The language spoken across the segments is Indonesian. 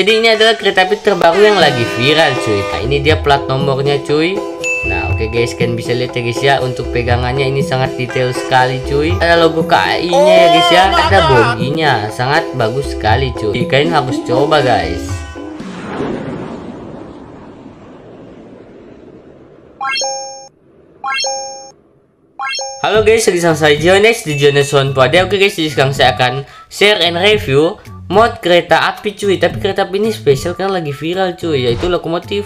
Jadi ini adalah kereta api terbaru yang lagi viral cuy. Nah ini dia plat nomornya cuy. Nah oke guys, kalian bisa lihat ya guys ya, untuk pegangannya ini sangat detail sekali cuy. Ada logo KAI nya ya guys ya, ada boginya, sangat bagus sekali cuy. Kalian harus coba guys. Halo guys, sekarang saya Jones di Jones One Pada. Oke guys, sekarang saya akan share and review mod kereta api cuy. Tapi kereta api ini spesial karena lagi viral cuy, yaitu lokomotif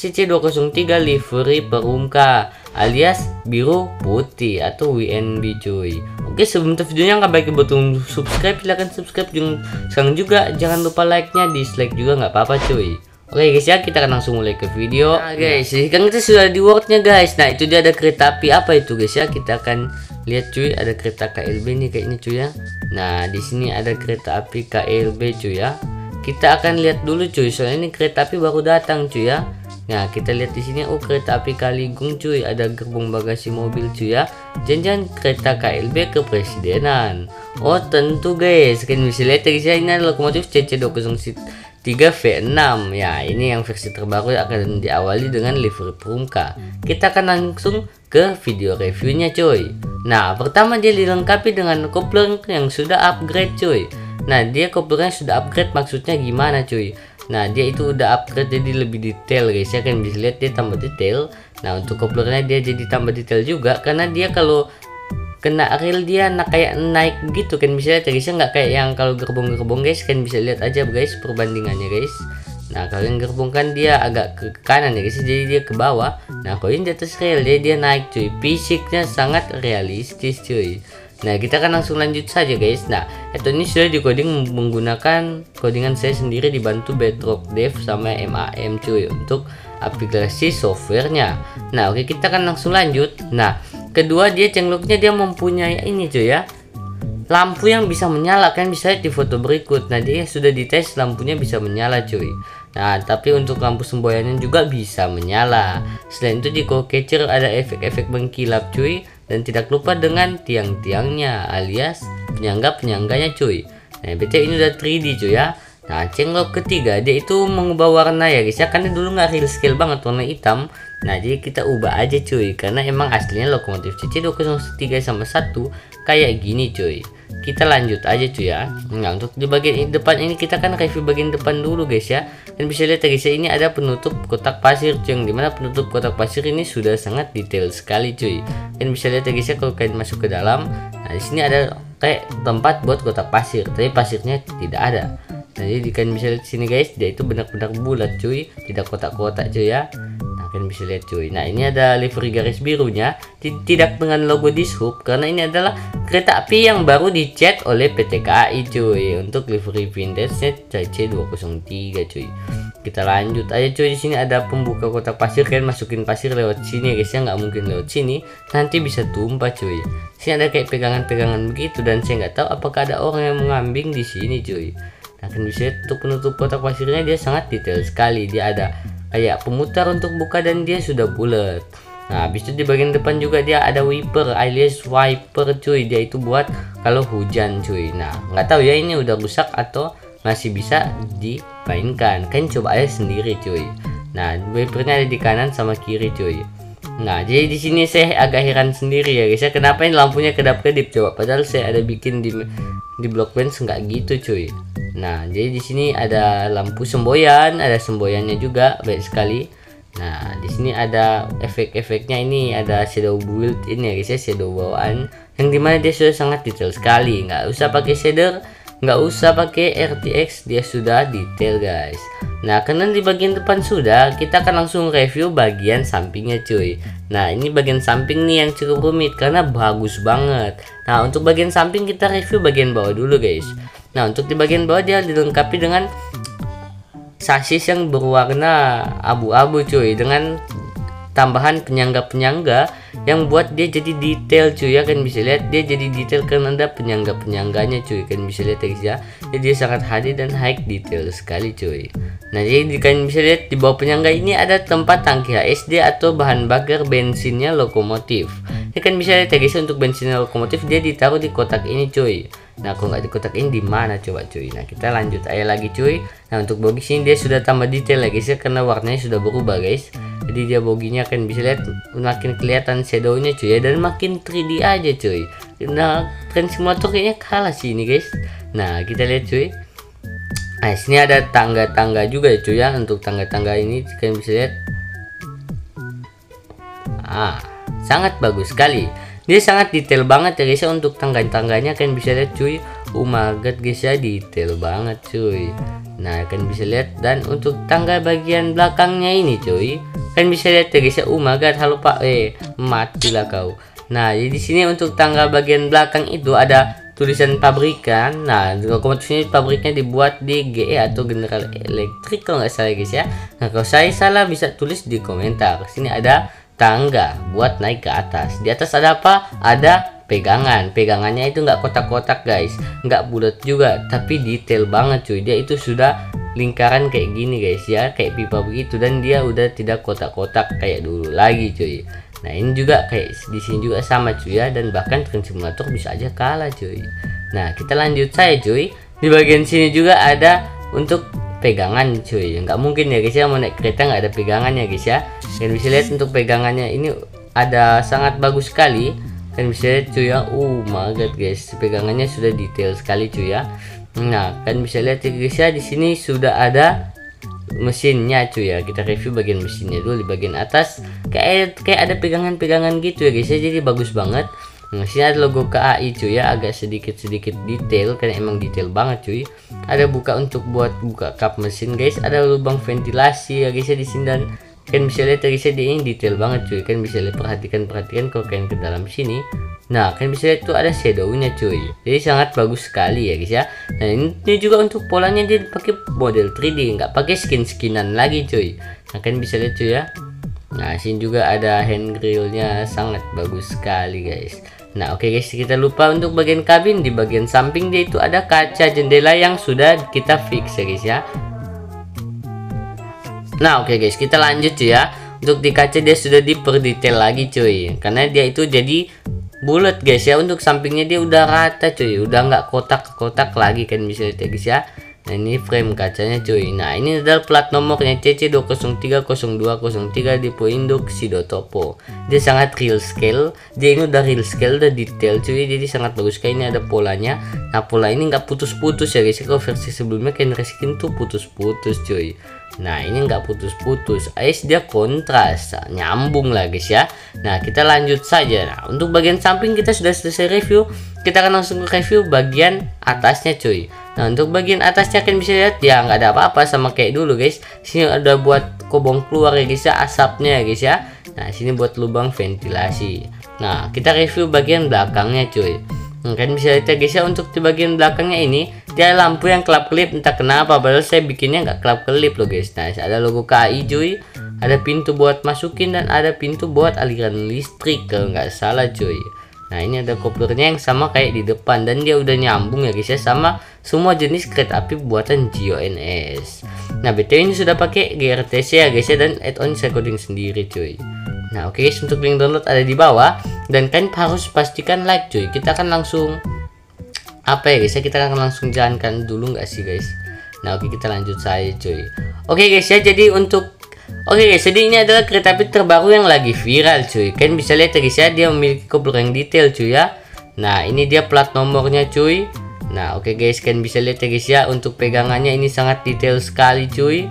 CC203 livery Perumka alias biru putih atau WNB cuy. Oke, sebelum videonya nggak baik buat subscribe, silahkan subscribe. Sekarang juga jangan lupa like-nya, dislike juga nggak apa-apa cuy. Oke guys ya, kita akan langsung mulai ke video. Nah guys, sekarang kita sudah di wordnya guys. Nah itu dia ada kereta api apa itu guys ya. Kita akan lihat cuy, ada kereta KLB nih kayaknya cuy ya. Nah di sini ada kereta api KLB cuy ya. Kita akan lihat dulu cuy, soalnya ini kereta api baru datang cuy ya. Nah kita lihat di sini, oh kereta api Kaligung cuy, ada gerbong bagasi mobil cuy ya. Jangan kereta KLB kepresidenan. Oh tentu guys, kalian bisa lihat guys ya, ini adalah lokomotif CC203 V6 ya. Ini yang versi terbaru akan diawali dengan livery Perumka. Kita akan langsung ke video reviewnya cuy. Nah pertama dia dilengkapi dengan kopler yang sudah upgrade cuy. Nah dia koplernya sudah upgrade, maksudnya gimana cuy? Nah dia itu udah upgrade jadi lebih detail guys ya, kan bisa lihat dia tambah detail. Nah untuk koplernya dia jadi tambah detail juga, karena dia kalau kena rel dia kayak naik gitu kan, bisa lihat guys ya, nggak kayak yang kalau gerbong-gerbong guys, kan bisa lihat aja guys perbandingannya guys. Nah kalau yang gerbong kan dia agak ke kanan ya guys, jadi dia ke bawah. Nah kalau ini di atas rel dia naik cuy, fisiknya sangat realistis cuy. Nah kita akan langsung lanjut saja guys. Nah itu ini sudah dikoding menggunakan codingan saya sendiri, dibantu Bedrock Dev sama MAM cuy untuk aplikasi softwarenya. Nah oke, kita akan langsung lanjut. Nah kedua, dia cengkloknya dia mempunyai ini cuy ya, lampu yang bisa menyala, kan bisa lihat di foto berikut. Nah dia sudah dites lampunya bisa menyala cuy. Nah tapi untuk lampu semboyannya juga bisa menyala. Selain itu di core catcher ada efek-efek mengkilap cuy, dan tidak lupa dengan tiang-tiangnya alias penyangga-penyangganya cuy. Nah BTW ini udah 3D cuy ya. Nah cengklok ketiga, dia itu mengubah warna ya guys ya, karena dulu nggak real scale banget warna hitam. Nah jadi kita ubah aja cuy, karena emang aslinya lokomotif CC203 sama 1 kayak gini cuy. Kita lanjut aja cuy ya. Nah untuk di bagian depan ini kita kan review bagian depan dulu guys ya. Dan bisa lihat guys ya, ini ada penutup kotak pasir cuy, yang dimana penutup kotak pasir ini sudah sangat detail sekali cuy. Dan bisa lihat guys ya, kalau kalian masuk ke dalam, nah di sini ada kayak tempat buat kotak pasir, tapi pasirnya tidak ada. Nah jadi kalian bisa lihat sini guys, dia itu benar-benar bulat cuy, tidak kotak-kotak cuy ya. Nah kalian bisa lihat cuy. Nah ini ada livery garis birunya, tidak dengan logo dishub, karena ini adalah kereta api yang baru dicat oleh PT KAI cuy untuk livery vintage CC203 cuy. Kita lanjut aja cuy. Di sini ada pembuka kotak pasir, kalian masukin pasir lewat sini guys ya, nggak mungkin lewat sini, nanti bisa tumpah cuy. Sini ada kayak pegangan-pegangan begitu, dan saya nggak tahu apakah ada orang yang mengambing di sini cuy. Nah kan bisa lihat untuk penutup kotak pasirnya dia sangat detail sekali, dia ada kayak pemutar untuk buka dan dia sudah bulat. Nah habis itu di bagian depan juga dia ada wiper alias wiper cuy, dia itu buat kalau hujan cuy. Nah nggak tahu ya ini udah rusak atau masih bisa dimainkan, kan coba aja sendiri cuy. Nah wipernya ada di kanan sama kiri cuy. Nah jadi di sini saya agak heran sendiri ya guys ya, kenapa ini lampunya kedap-kedip coba, padahal saya ada bikin di Blockbench nggak gitu cuy. Nah jadi di sini ada lampu semboyan, ada semboyannya juga baik sekali. Nah di sini ada efek-efeknya, ini ada shadow built-in ya guys ya, shadow bawaan, yang dimana dia sudah sangat detail sekali, nggak usah pakai shader, nggak usah pakai RTX, dia sudah detail guys. Nah karena di bagian depan sudah, kita akan langsung review bagian sampingnya cuy. Nah ini bagian samping nih yang cukup rumit karena bagus banget. Nah untuk bagian samping kita review bagian bawah dulu guys. Nah untuk di bagian bawah dia dilengkapi dengan sasis yang berwarna abu-abu cuy, dengan tambahan penyangga-penyangga yang buat dia jadi detail cuy ya, kan bisa lihat dia jadi detail karena ada penyangga-penyangganya cuy, kan bisa lihat guys ya, jadi dia sangat hadir dan high detail sekali cuy. Nah jadi kalian bisa lihat di bawah penyangga ini ada tempat tangki HSD atau bahan bakar bensinnya lokomotif. Ini kan bisa lihat ya guys, untuk bensinnya lokomotif dia ditaruh di kotak ini cuy. Nah kalau nggak di kotak ini di mana coba cuy. Nah kita lanjut aja lagi cuy. Nah untuk bogi sini dia sudah tambah detail ya guys ya, karena warnanya sudah berubah guys. Jadi dia boginya kan bisa lihat makin kelihatan shadownya cuy ya, dan makin 3D aja cuy. Nah Train Simulator kayaknya kalah sih ini guys. Nah kita lihat cuy. Nah sini ada tangga-tangga juga ya cuy ya. Untuk tangga-tangga ini kalian bisa lihat, sangat bagus sekali. Dia sangat detail banget ya guys ya. Untuk tangga-tangganya kalian bisa lihat cuy. Oh my god guys ya, detail banget cuy. Nah kalian bisa lihat, dan untuk tangga bagian belakangnya ini cuy, kalian bisa lihat ya guys ya. Oh my god, halo pak, matilah kau. Nah jadi di sini untuk tangga bagian belakang itu ada tulisan pabrikan. Nah lokomotif ini pabriknya dibuat di GE atau General Electric kalau nggak salah guys ya. Nah kalau saya salah bisa tulis di komentar. Sini ada tangga buat naik ke atas. Di atas ada apa? Ada pegangan. Pegangannya itu nggak kotak-kotak guys, nggak bulat juga, tapi detail banget cuy. Dia itu sudah lingkaran kayak gini guys ya, kayak pipa begitu, dan dia udah tidak kotak-kotak kayak dulu lagi cuy. Nah ini juga kayak di sini juga sama cuy ya, dan bahkan Train Simulator bisa aja kalah cuy. Nah kita lanjut saya cuy. Di bagian sini juga ada untuk pegangan cuy. Nggak mungkin ya guys ya mau naik kereta nggak ada pegangannya guys ya. Kalian bisa lihat untuk pegangannya ini ada sangat bagus sekali. Kalian bisa lihat cuy ya. Oh my god guys, pegangannya sudah detail sekali cuy ya. Nah kalian bisa lihat ya guys ya, di sini sudah ada mesinnya cuy ya. Kita review bagian mesinnya dulu. Di bagian atas kayak ada pegangan-pegangan gitu ya guys ya, jadi bagus banget. Nah sini ada logo KAI cuy ya, agak sedikit detail karena emang detail banget cuy. Ada buka untuk buat buka kap mesin guys, ada lubang ventilasi ya guys ya di sini, dan kalian bisa lihat ya guys ya, ini detail banget cuy. Kalian bisa lihat, perhatikan kalau kalian ke dalam sini. Nah kalian bisa lihat tuh ada shadownya cuy, jadi sangat bagus sekali ya guys ya. Nah ini juga untuk polanya dia pakai model 3D, nggak pakai skinan lagi cuy. Nah kalian bisa lihat cuy ya. Nah sini juga ada handgrillnya, sangat bagus sekali guys. Nah oke guys, kita lupa untuk bagian kabin. Di bagian samping dia itu ada kaca jendela yang sudah kita fix ya guys ya. Nah oke guys, kita lanjut cuy ya. Untuk di kaca dia sudah diperdetail lagi cuy, karena dia itu jadi bulat guys ya. Untuk sampingnya dia udah rata cuy, udah nggak kotak-kotak lagi, kan bisa lihat ya guys ya. Nah ini frame kacanya cuy. Nah ini adalah plat nomornya CC2030203 di Induk Sidotopo. Dia sangat real scale. Dia ini udah real scale, udah detail cuy, jadi sangat bagus. Kayak ini ada polanya. Nah pola ini nggak putus-putus ya guys. Kalau versi sebelumnya Ken Reskin tuh putus-putus cuy. Nah ini nggak putus-putus, dia kontras, nyambung lah guys ya. Nah kita lanjut saja. Nah untuk bagian samping kita sudah selesai review. Kita akan langsung ke review bagian atasnya cuy. Nah untuk bagian atasnya kalian bisa lihat ya, nggak ada apa-apa sama kayak dulu guys. Sini ada buat kobong keluar ya guys ya, asapnya ya guys ya. Nah sini buat lubang ventilasi. Nah kita review bagian belakangnya cuy. Kalian bisa lihat ya guys ya, untuk di bagian belakangnya ini dia lampu yang kelap-kelip, entah kenapa, padahal saya bikinnya nggak kelap-kelip loh guys. Nah ada logo KAI cuy, ada pintu buat masukin, dan ada pintu buat aliran listrik kalau nggak salah cuy. Nah ini ada koplernya yang sama kayak di depan, dan dia udah nyambung ya guys ya sama semua jenis kereta api buatan GONS. Nah BTW ini sudah pakai GRTC ya guys ya, dan add-on saya coding sendiri cuy. Nah oke guys, untuk link download ada di bawah, dan kalian harus pastikan like cuy. Kita akan langsung apa ya guys ya, kita akan langsung jalankan dulu nggak sih guys. Nah oke kita lanjut saja cuy. Oke guys ya, jadi jadi ini adalah kereta api terbaru yang lagi viral cuy. Kalian bisa lihat ya guys ya, dia memiliki kopler yang detail cuy ya. Nah ini dia plat nomornya cuy. Nah oke guys, kalian bisa lihat ya guys ya, untuk pegangannya ini sangat detail sekali cuy.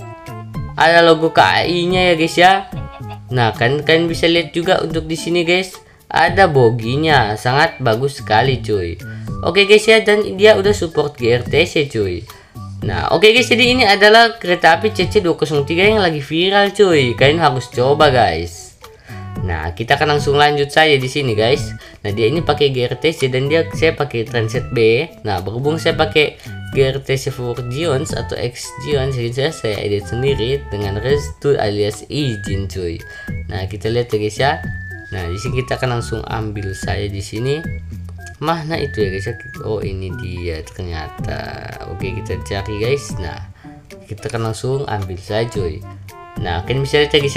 Ada logo KAI nya ya guys ya. Nah kan kalian bisa lihat juga untuk di sini guys, ada boginya, sangat bagus sekali cuy. Oke guys ya, dan dia udah support GRTC cuy. Nah oke guys, jadi ini adalah kereta api CC203 yang lagi viral cuy. Kalian harus coba guys. Nah kita akan langsung lanjut saja di sini guys. Nah dia ini pakai GRTC, dan saya pakai Transit B. Nah berhubung saya pakai GRTC 4 Gions atau X Gions, jadi saya edit sendiri dengan restu alias izin cuy. Nah kita lihat ya guys ya. Nah di sini kita akan langsung ambil saya di sini. Mana itu ya guys ya? Oh ini dia ternyata. Oke kita cari guys. Nah kita akan langsung ambil saja cuy. Nah kalian bisa lihat ya guys ya,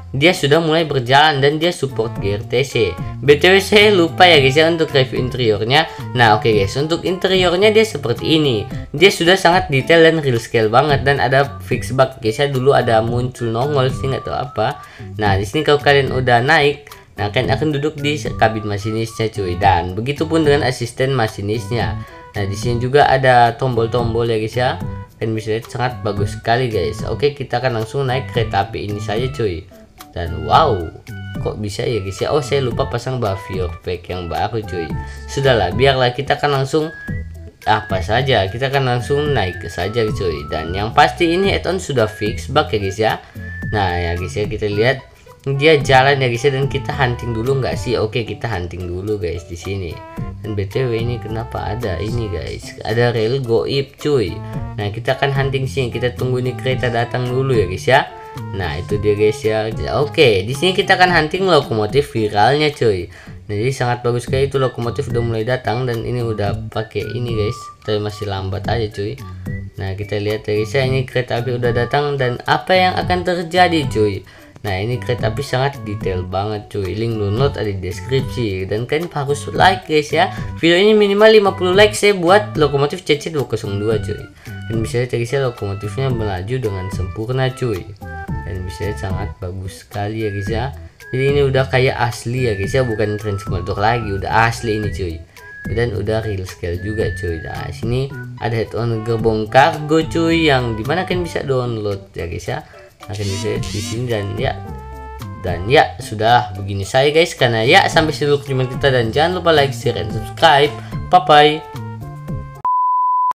dia sudah mulai berjalan dan dia support GRTC. BTW saya lupa ya guys ya untuk review interiornya. Nah oke guys, untuk interiornya dia seperti ini. Dia sudah sangat detail dan real scale banget, dan ada fix bug guys ya. Dulu ada muncul nongol sih nggak tahu apa. Nah di sini kalau kalian udah naik, nah kalian akan duduk di kabin masinisnya cuy, dan begitupun dengan asisten masinisnya. Nah di sini juga ada tombol-tombol ya guys ya. Kalian bisa lihat sangat bagus sekali guys. Oke, kita akan langsung naik kereta api ini saja cuy. Dan wow, kok bisa ya guys ya. Oh saya lupa pasang buffer pack yang baru cuy. Sudahlah, biarlah, kita akan langsung apa saja, kita akan langsung naik saja cuy. Dan yang pasti ini add-on sudah fix bug ya guys ya. Nah ya guys ya, kita lihat dia jalan ya guys ya, dan kita hunting dulu nggak sih? Oke, kita hunting dulu guys di sini. Dan BTW ini kenapa ada ini guys? Ada rel goib cuy. Nah, kita akan hunting sini. Kita tunggu nih kereta datang dulu ya guys ya. Nah, itu dia guys ya. Oke, di sini kita akan hunting lokomotif viralnya cuy. Nah, jadi sangat bagus sekali, itu lokomotif udah mulai datang, dan ini udah pakai ini guys. Tapi masih lambat aja cuy. Nah, kita lihat ya guys ya, ini kereta api udah datang, dan apa yang akan terjadi cuy? Nah ini kereta api sangat detail banget cuy. Link download ada di deskripsi, dan kalian harus like guys ya. Video ini minimal 50 like saya buat lokomotif CC202 cuy. Dan bisa lihat guys ya, lokomotifnya melaju dengan sempurna cuy. Dan bisa lihat sangat bagus sekali ya guys ya. Jadi ini udah kayak asli ya guys ya, bukan transmotor lagi, udah asli ini cuy. Dan udah real scale juga cuy. Nah sini ada head-on gerbong kargo cuy, yang dimana kalian bisa download ya guys ya. Akan bisa di sini, dan ya sudah begini saya guys, karena ya sampai situ perjumpaan kita, dan jangan lupa like, share, dan subscribe. Bye bye.